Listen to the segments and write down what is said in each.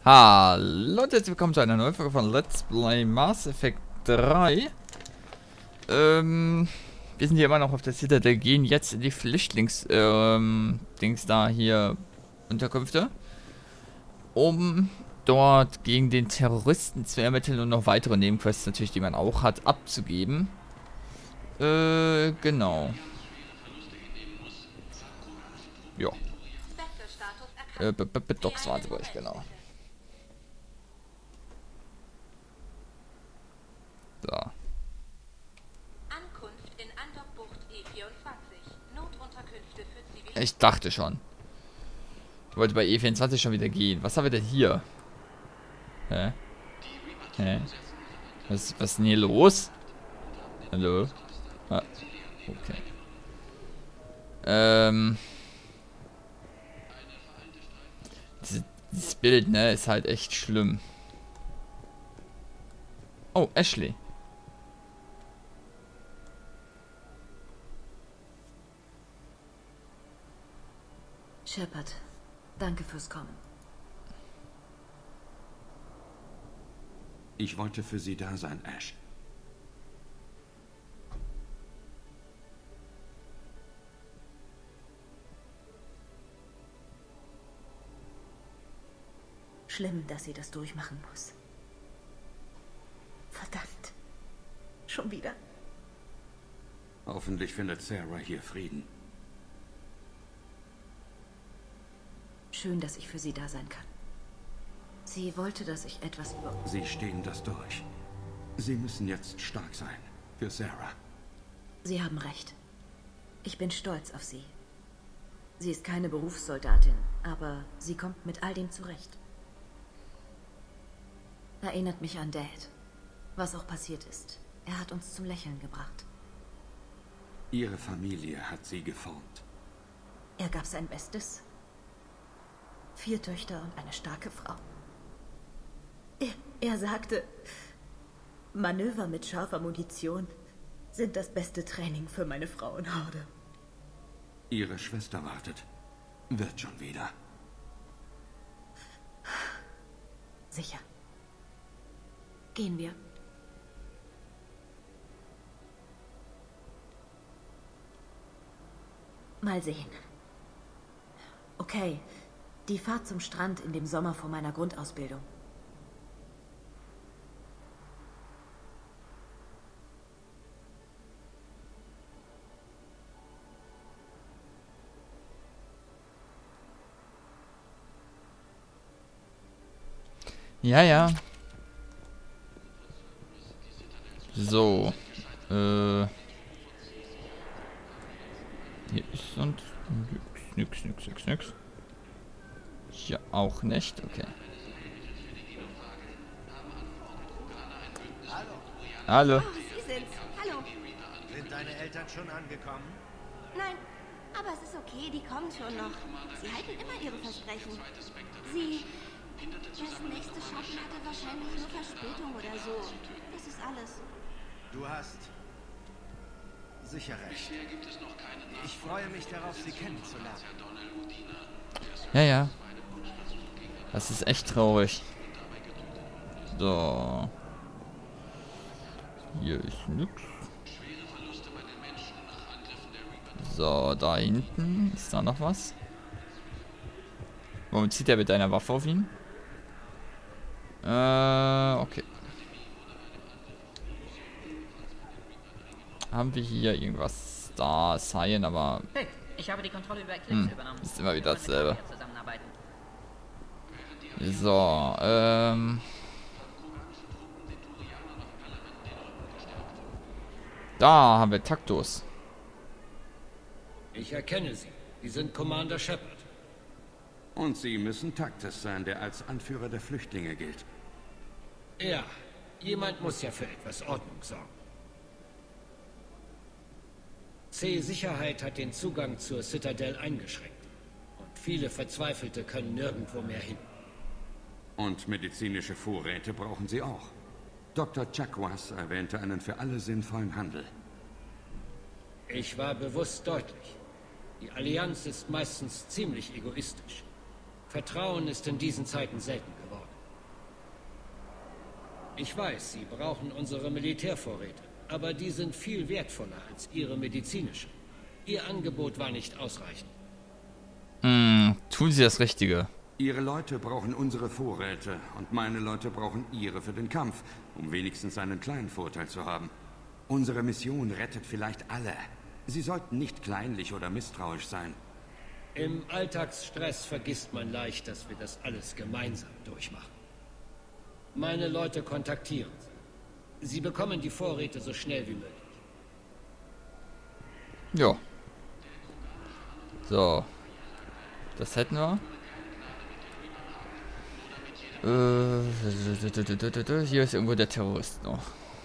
Hallo und herzlich willkommen zu einer neuen Folge von Let's Play Mass Effect 3. Wir sind hier immer noch auf der Citadel, gehen jetzt in die Dings da hier, Unterkünfte, um dort gegen den Terroristen zu ermitteln und noch weitere Nebenquests natürlich, die man auch hat, abzugeben. Genau. Ja. Docs waren sie, genau. Da. Ankunft in Andockbucht E24. Notunterkünfte für Zivilisten. Ich dachte schon. Ich wollte bei E24 schon wieder gehen. Was haben wir denn hier? Hä? Hä? Was ist denn hier los? Hallo? Ah, okay. Dieses Bild, ne, ist halt echt schlimm. Oh, Ashley. Shepard, danke fürs Kommen. Ich wollte für Sie da sein, Ash. Schlimm, dass sie das durchmachen muss. Verdammt. Schon wieder? Hoffentlich findet Sarah hier Frieden. Schön, dass ich für sie da sein kann. Sie wollte, dass ich etwas über... Sie stehen das durch. Sie müssen jetzt stark sein. Für Sarah. Sie haben recht. Ich bin stolz auf sie. Sie ist keine Berufssoldatin, aber sie kommt mit all dem zurecht. Erinnert mich an Dad. Was auch passiert ist. Er hat uns zum Lächeln gebracht. Ihre Familie hat sie geformt. Er gab sein Bestes. 4 Töchter und eine starke Frau. Er sagte, Manöver mit scharfer Munition sind das beste Training für meine Frauenhorde. Ihre Schwester wartet. Wird schon wieder. Sicher. Gehen wir. Mal sehen. Okay, die Fahrt zum Strand in dem Sommer vor meiner Grundausbildung. Ja, ja. So. Hier ist und nix. Hier auch nicht, okay. Hallo. Oh, Sie sind's. Hallo. Sind deine Eltern schon angekommen? Nein, aber es ist okay, die kommen schon noch. Sie halten immer ihre Versprechen. Das nächste Schatten hatte wahrscheinlich nur Verspätung oder so. Das ist alles. Du hast sicher recht. Ich freue mich darauf, Sie kennenzulernen. Ja, ja. Das ist echt traurig. So. Hier ist nix. So, da hinten. Ist da noch was? Warum zieht er mit einer Waffe auf ihn? Okay. Haben wir hier irgendwas? Da, Cyan, aber... Hey, ich habe die Kontrolle über Eclipse übernommen. Ist immer wieder dasselbe. Zusammenarbeiten. So, da haben wir Taktus. Ich erkenne Sie. Sie sind Commander Shepard. Und Sie müssen Taktis sein, der als Anführer der Flüchtlinge gilt. Ja, jemand muss ja für etwas Ordnung sorgen. C-Sicherheit hat den Zugang zur Citadel eingeschränkt. Und viele Verzweifelte können nirgendwo mehr hin. Und medizinische Vorräte brauchen Sie auch. Dr. Chakwas erwähnte einen für alle sinnvollen Handel. Ich war bewusst deutlich. Die Allianz ist meistens ziemlich egoistisch. Vertrauen ist in diesen Zeiten selten geworden. Ich weiß, Sie brauchen unsere Militärvorräte, aber die sind viel wertvoller als Ihre medizinischen. Ihr Angebot war nicht ausreichend. Tun Sie das Richtige. Ihre Leute brauchen unsere Vorräte und meine Leute brauchen ihre für den Kampf, um wenigstens einen kleinen Vorteil zu haben. Unsere Mission rettet vielleicht alle. Sie sollten nicht kleinlich oder misstrauisch sein. Im Alltagsstress vergisst man leicht, dass wir das alles gemeinsam durchmachen. Meine Leute kontaktieren Sie. Sie bekommen die Vorräte so schnell wie möglich. Ja. So. Das hätten wir. Hier ist irgendwo der Terrorist noch.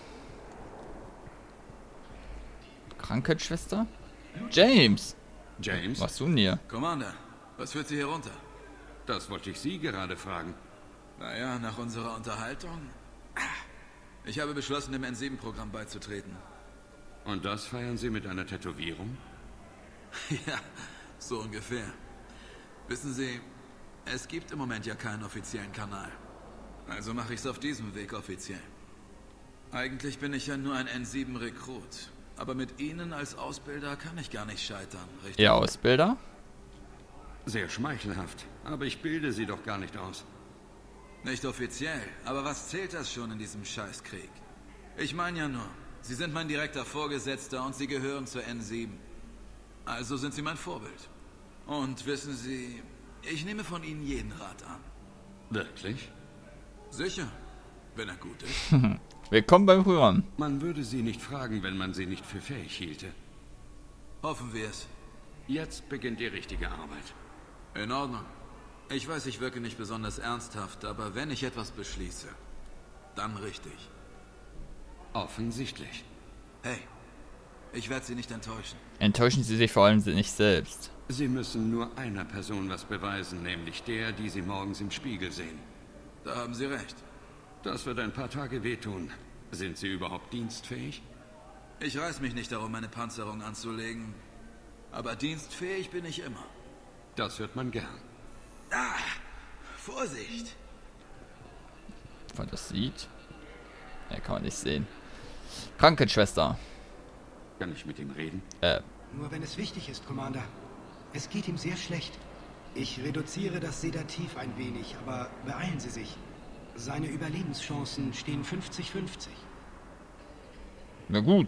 Krankenschwester? James! James? Was tun hier? Commander, was führt Sie hier runter? Das wollte ich Sie gerade fragen. Naja, nach unserer Unterhaltung... Ich habe beschlossen, dem N7-Programm beizutreten. Und das feiern Sie mit einer Tätowierung? Ja, so ungefähr. Wissen Sie, es gibt im Moment ja keinen offiziellen Kanal. Also mache ich es auf diesem Weg offiziell. Eigentlich bin ich ja nur ein N7-Rekrut. Aber mit Ihnen als Ausbilder kann ich gar nicht scheitern, richtig? Ihr Ausbilder? Sehr schmeichelhaft. Aber ich bilde Sie doch gar nicht aus. Nicht offiziell, aber was zählt das schon in diesem Scheißkrieg? Ich meine ja nur, Sie sind mein direkter Vorgesetzter und Sie gehören zur N7. Also sind Sie mein Vorbild. Und wissen Sie, ich nehme von Ihnen jeden Rat an. Wirklich? Sicher, wenn er gut ist. Willkommen beim Programm. Man würde Sie nicht fragen, wenn man Sie nicht für fähig hielte. Hoffen wir es. Jetzt beginnt die richtige Arbeit. In Ordnung. Ich weiß, ich wirke nicht besonders ernsthaft, aber wenn ich etwas beschließe, dann richtig. Offensichtlich. Hey, ich werde Sie nicht enttäuschen. Enttäuschen Sie sich vor allem nicht selbst. Sie müssen nur einer Person was beweisen, nämlich der, die Sie morgens im Spiegel sehen. Da haben Sie recht. Das wird ein paar Tage wehtun. Sind Sie überhaupt dienstfähig? Ich reiß mich nicht darum, meine Panzerung anzulegen. Aber dienstfähig bin ich immer. Das hört man gern. Ah, Vorsicht! Ob man das sieht? Ja, kann man nicht sehen. Krankenschwester. Kann ich mit ihm reden? Nur wenn es wichtig ist, Commander. Es geht ihm sehr schlecht. Ich reduziere das Sedativ ein wenig, aber beeilen Sie sich. Seine Überlebenschancen stehen 50-50. Na gut.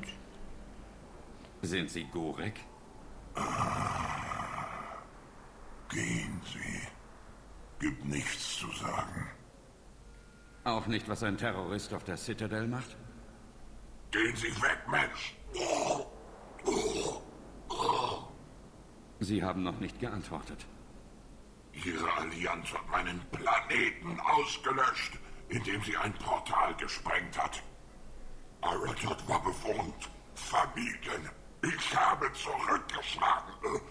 Sind Sie Gorek? Gehen Sie. Gibt nichts zu sagen. Auch nicht, was ein Terrorist auf der Citadel macht? Gehen Sie weg, Mensch! Sie haben noch nicht geantwortet. Ihre Allianz hat meinen Planeten ausgelöscht, indem sie ein Portal gesprengt hat. Aratot war bewohnt, vermieden. Ich habe zurückgeschlagen.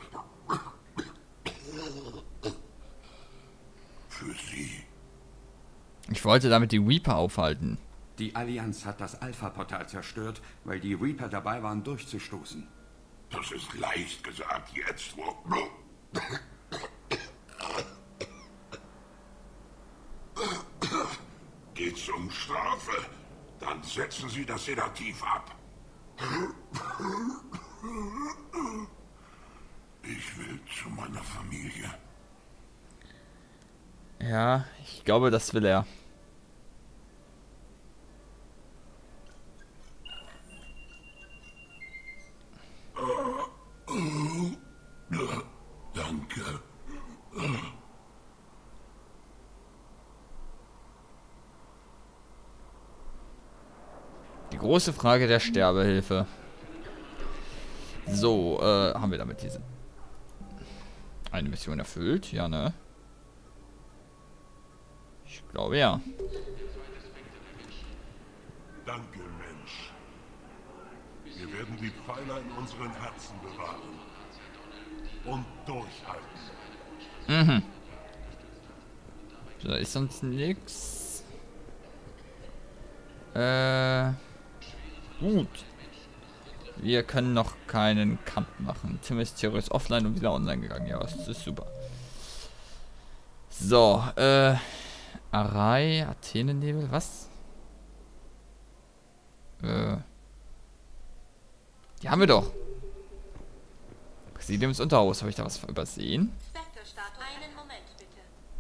Für Sie. Ich wollte damit die Reaper aufhalten. Die Allianz hat das Alpha-Portal zerstört, weil die Reaper dabei waren, durchzustoßen. Das ist leicht gesagt jetzt, wo... Geht's um Strafe? Dann setzen Sie das Sedativ ab. Ich will zu meiner Familie. Ja, ich glaube, das will er. Danke. Die große Frage der Sterbehilfe. So, haben wir damit diese eine Mission erfüllt? Ja, ne? Ich glaube, ja. Danke, Mensch. Wir werden die Pfeiler in unseren Herzen bewahren. Und durchhalten. Mhm. So, da ist sonst nix. Gut. Wir können noch keinen Kampf machen. Tim ist theoretisch offline und wieder online gegangen. Ja, das ist super. So, Arai, Athenennebel, was? Die haben wir doch. Präsidiumsunterhaus. Habe ich da was übersehen? Einen Moment, bitte.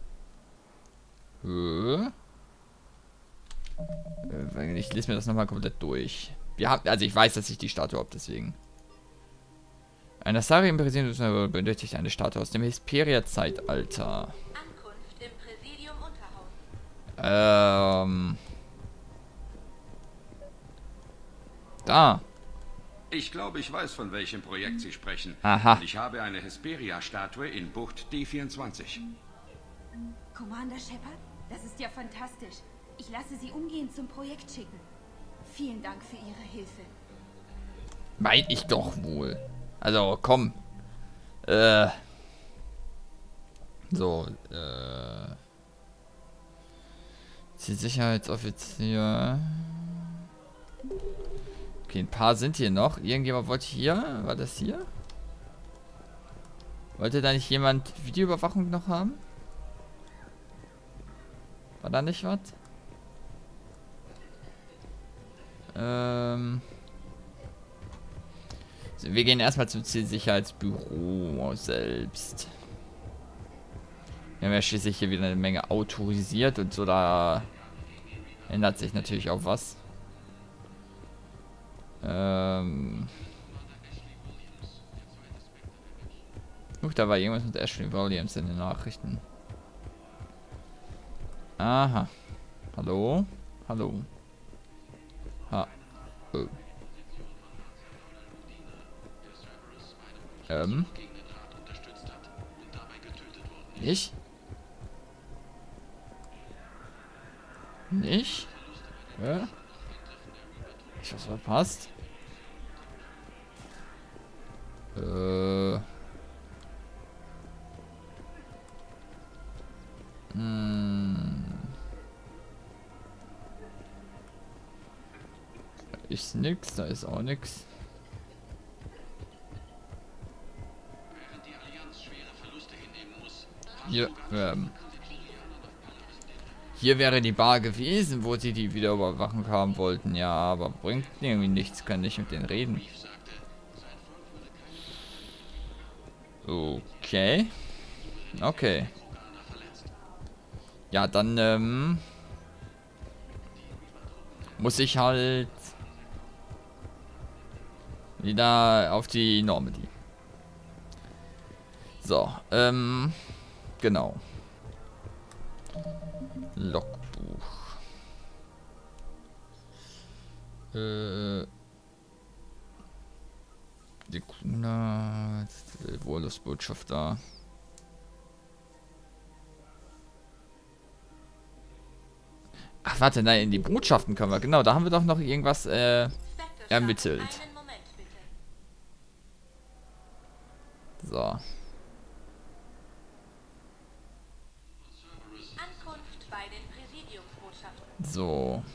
Ich lese mir das nochmal komplett durch. Wir haben, also ich weiß, dass ich die Statue habe, deswegen. Ein Asari im Präsidium benötigt eine Statue aus dem Hesperia-Zeitalter. Ankunft im Präsidium Unterhaus. Da. Ich glaube, ich weiß, von welchem Projekt Sie sprechen. Aha. Und ich habe eine Hesperia-Statue in Bucht D24. Commander Shepard, das ist ja fantastisch. Ich lasse Sie umgehend zum Projekt schicken. Vielen Dank für Ihre Hilfe. Mein ich doch wohl. Also, komm. So, die Sicherheitsoffizier. Okay, ein paar sind hier noch. Irgendjemand wollte hier? War das hier? Wollte da nicht jemand Videoüberwachung noch haben? War da nicht was? Wir gehen erstmal zum Zielsicherheitsbüro selbst. Wir haben ja schließlich hier wieder eine Menge autorisiert und so, da ändert sich natürlich auch was. Da war irgendwas mit Ashley Williams in den Nachrichten. Aha. Hallo? Hallo. Ha. Oh. Nicht? Nicht? Ja? Ich was verpasst? Da ist nix, da ist auch nix. Hier, hier wäre die Bar gewesen, wo sie die Videoüberwachung haben wollten. Ja, aber bringt irgendwie nichts. Kann nicht mit denen reden. Okay. Okay. Ja, dann, muss ich halt wieder auf die Normandy. So, genau. Logbuch. Die Kuna, Wohlungsbotschafter. Ach, warte, nein, in die Botschaften können wir. Genau, da haben wir doch noch irgendwas ermittelt. So. Ankunft bei den Präsidiumsbotschaften. So.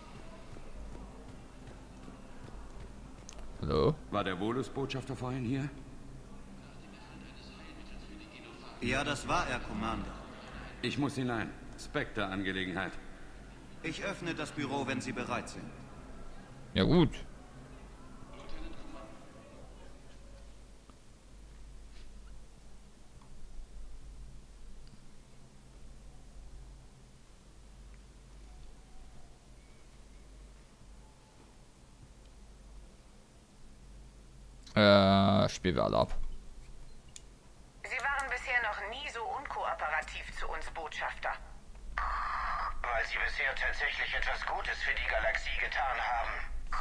Hallo? War der Volus-Botschafter vorhin hier? Ja, das war er, Commander. Ich muss hinein. Spectre-Angelegenheit. Ich öffne das Büro, wenn Sie bereit sind. Ja, gut. Spielen wir alle ab. Sie waren bisher noch nie so unkooperativ zu uns, Botschafter. Weil Sie bisher tatsächlich etwas Gutes für die Galaxie getan haben.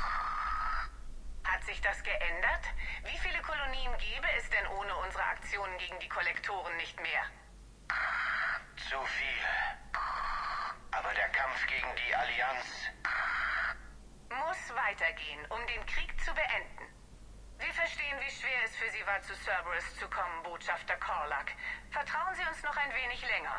Hat sich das geändert? Wie viele Kolonien gäbe es denn ohne unsere Aktionen gegen die Kollektoren nicht mehr? Zu viel. Aber der Kampf gegen die Allianz muss weitergehen, um den Krieg zu beenden. Sie verstehen, wie schwer es für Sie war, zu Cerberus zu kommen, Botschafter Korlak. Vertrauen Sie uns noch ein wenig länger.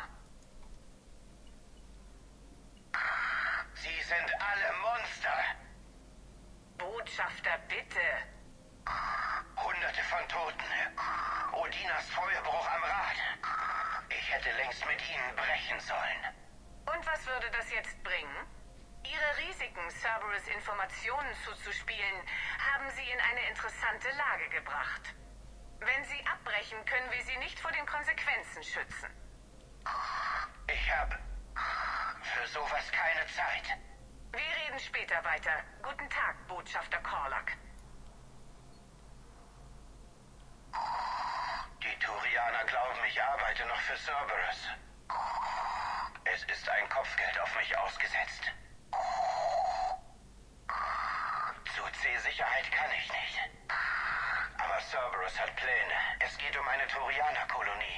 Sie sind alle Monster. Botschafter, bitte. Hunderte von Toten. Odinas Feuerbruch am Rad. Ich hätte längst mit Ihnen brechen sollen. Und was würde das jetzt bringen? Ihre Risiken Cerberus Informationen zuzuspielen, haben sie in eine interessante Lage gebracht. Wenn sie abbrechen, können wir sie nicht vor den Konsequenzen schützen. Ich habe für sowas keine Zeit. Wir reden später weiter. Guten Tag, Botschafter Corlac. Die Turianer glauben, ich arbeite noch für Cerberus. Es ist ein Kopfgeld auf mich ausgesetzt. Zu C-Sicherheit kann ich nicht. Aber Cerberus hat Pläne. Es geht um eine Turianer-Kolonie.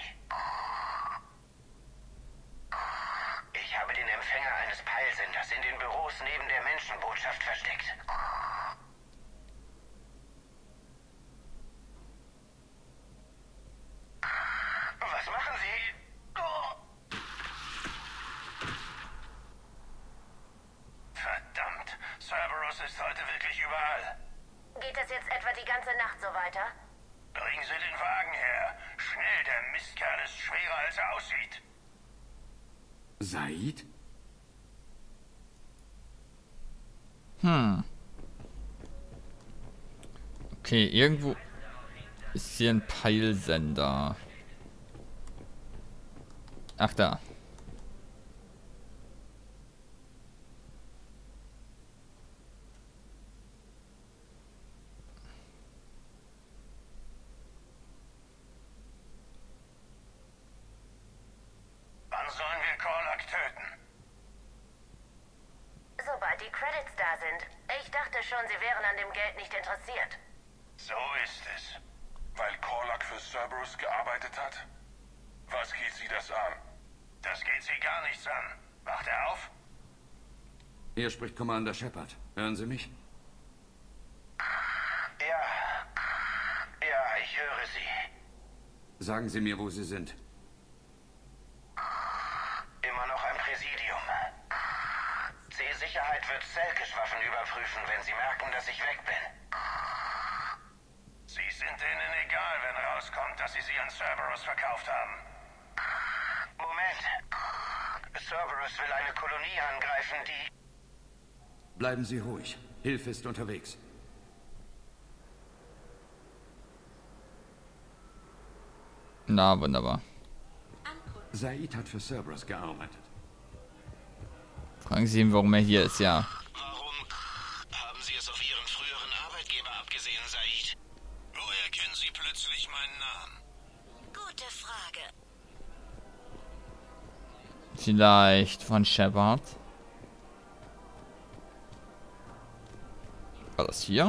Ich habe den Empfänger eines Peilsenders in den Büros neben der Menschenbotschaft versteckt. Was machen Sie? Verdammt, Cerberus ist heute wirklich überall. Geht es jetzt etwa die ganze Nacht so weiter? Bringen Sie den Wagen her. Schnell, der Mistkerl ist schwerer, als er aussieht. Said? Okay, irgendwo ist hier ein Peilsender. Ach, da. Wann sollen wir Corlac töten? Sobald die Credits da sind. Ich dachte schon, Sie wären an dem Geld nicht interessiert. So ist es. Weil Corlac für Cerberus gearbeitet hat? Was geht Sie das an? Das geht Sie gar nichts an. Wacht er auf? Hier spricht Commander Shepard. Hören Sie mich? Ja, ich höre Sie. Sagen Sie mir, wo Sie sind. Immer noch am Präsidium. C-Sicherheit wird Selkish-Waffen überprüfen, wenn sie merken, dass ich weg bin. Sie sind denen egal, wenn rauskommt, dass sie an Cerberus verkauft haben. Moment. Cerberus will eine Kolonie angreifen, die... Bleiben Sie ruhig. Hilfe ist unterwegs. Na, wunderbar. Said hat für Cerberus gearbeitet. Fragen Sie ihn, warum er hier ist, ja. Warum haben Sie es auf Ihren früheren Arbeitgeber abgesehen, Said? Woher kennen Sie plötzlich meinen Namen? Gute Frage. Vielleicht von Shepard. War das hier?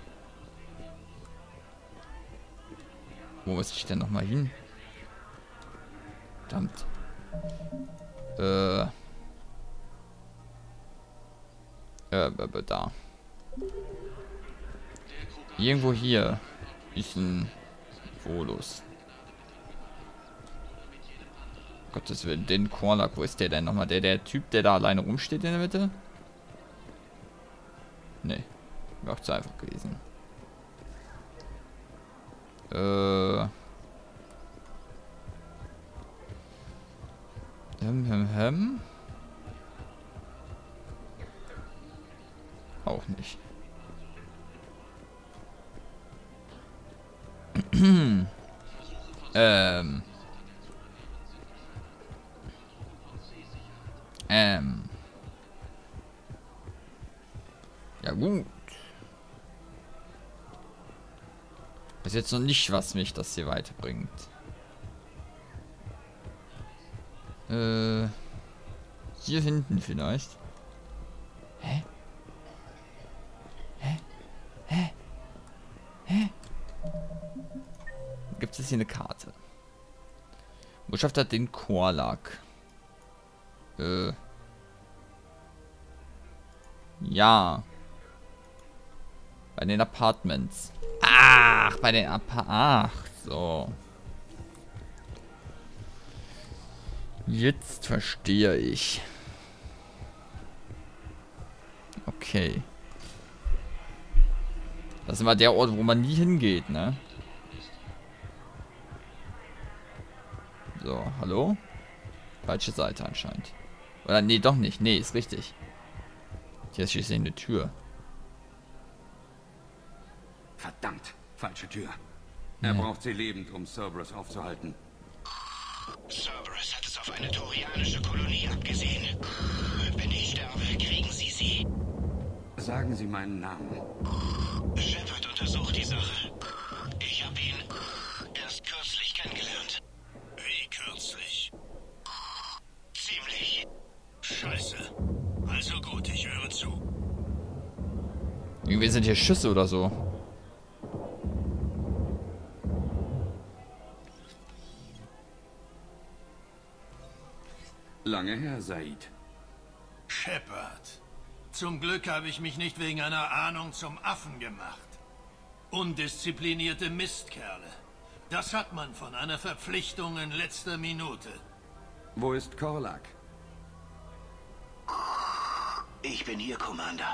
Wo muss ich denn nochmal hin? Verdammt. Da. Irgendwo hier ist ein Volus. Gottes Willen, den Corlac, wo ist der denn nochmal? Der Typ, der da alleine rumsteht in der Mitte? Nee. Wäre auch zu einfach gewesen. Auch nicht. Ja gut. Ist jetzt noch nicht, was mich das hier weiterbringt. Hier hinten vielleicht. Hä? Gibt es hier eine Karte? Botschafter hat den Corlac. Ja. Bei den Apartments. Ach, bei den Ach, so. Jetzt verstehe ich. Okay. Das ist immer der Ort, wo man nie hingeht, ne? So, hallo? Falsche Seite anscheinend. Oder nee, doch nicht. Nee, ist richtig. Hier ist schließlich eine Tür. Verdammt, falsche Tür. Er braucht sie lebend, um Cerberus aufzuhalten. Cerberus hat es auf eine torianische Kolonie abgesehen. Wenn ich sterbe, kriegen Sie sie. Sagen Sie meinen Namen. Shepard untersucht die Sache. Ich habe ihn erst kürzlich kennengelernt. Wie kürzlich? Ziemlich. Scheiße. Also gut, ich höre zu. Irgendwie sind hier Schüsse oder so. Lange her, Said. Shepard. Zum Glück habe ich mich nicht wegen einer Ahnung zum Affen gemacht. Undisziplinierte Mistkerle. Das hat man von einer Verpflichtung in letzter Minute. Wo ist Korlak? Ich bin hier, Commander.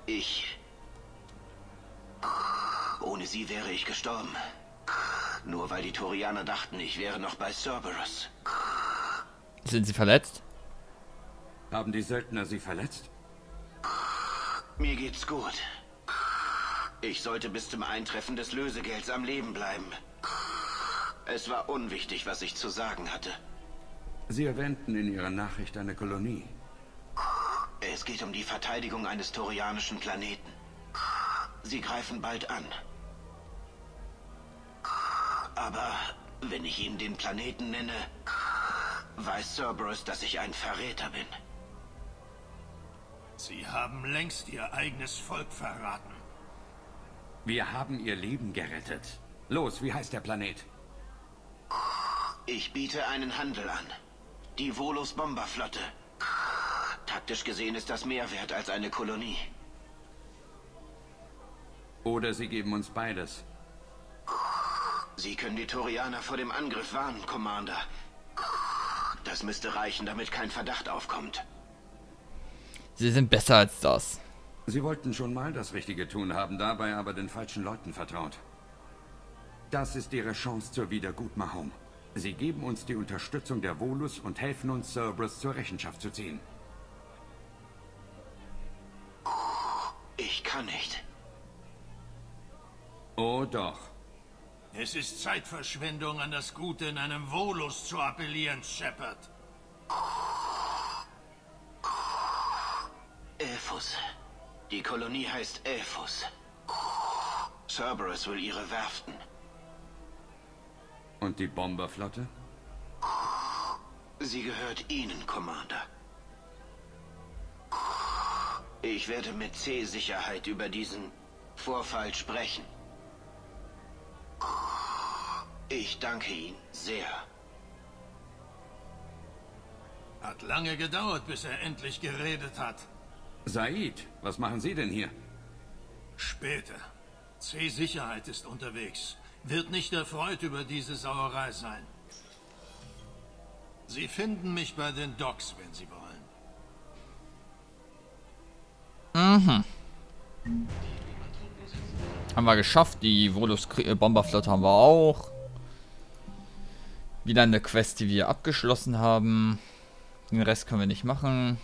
Ohne Sie wäre ich gestorben. Nur weil die Torianer dachten, ich wäre noch bei Cerberus. Sind Sie verletzt? Haben die Söldner Sie verletzt? Mir geht's gut. Ich sollte bis zum Eintreffen des Lösegelds am Leben bleiben. Es war unwichtig, was ich zu sagen hatte. Sie erwähnten in Ihrer Nachricht eine Kolonie. Es geht um die Verteidigung eines torianischen Planeten. Sie greifen bald an. Aber wenn ich Ihnen den Planeten nenne, weiß Cerberus, dass ich ein Verräter bin. Sie haben längst Ihr eigenes Volk verraten. Wir haben Ihr Leben gerettet. Los, wie heißt der Planet? Ich biete einen Handel an. Die Volus Bomberflotte. Taktisch gesehen ist das mehr wert als eine Kolonie. Oder Sie geben uns beides. Sie können die Torianer vor dem Angriff warnen, Commander. Das müsste reichen, damit kein Verdacht aufkommt. Sie sind besser als das. Sie wollten schon mal das Richtige tun, haben dabei aber den falschen Leuten vertraut. Das ist Ihre Chance zur Wiedergutmachung. Sie geben uns die Unterstützung der Volus und helfen uns, Cerberus zur Rechenschaft zu ziehen. Ich kann nicht. Oh doch. Es ist Zeitverschwendung, an das Gute in einem Volus zu appellieren, Shepard. Elfus. Die Kolonie heißt Elfus. Cerberus will ihre Werften. Und die Bomberflotte? Sie gehört Ihnen, Commander. Ich werde mit C-Sicherheit über diesen Vorfall sprechen. Ich danke Ihnen sehr. Hat lange gedauert, bis er endlich geredet hat. Said, was machen Sie denn hier? Später. C-Sicherheit ist unterwegs. Wird nicht erfreut über diese Sauerei sein. Sie finden mich bei den Docks, wenn Sie wollen. Mhm. Haben wir geschafft. Die Volus Bomberflotte haben wir auch. Wieder eine Quest, die wir abgeschlossen haben. Den Rest können wir nicht machen.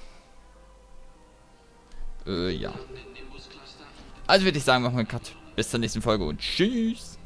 Ja. Also würde ich sagen, machen wir einen Cut. Bis zur nächsten Folge und tschüss.